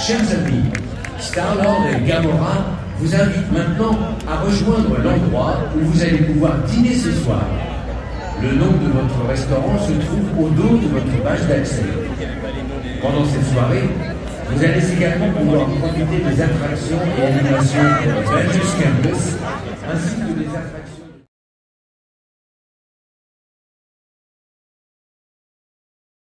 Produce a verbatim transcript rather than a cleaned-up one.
Chers amis, Star-Lord et Gamora vous invitent maintenant à rejoindre l'endroit où vous allez pouvoir dîner ce soir. Le nom de votre restaurant se trouve au dos de votre page d'accès. Pendant cette soirée, vous allez également pouvoir profiter des attractions et animations de Avengers Campus, ainsi que des attractions...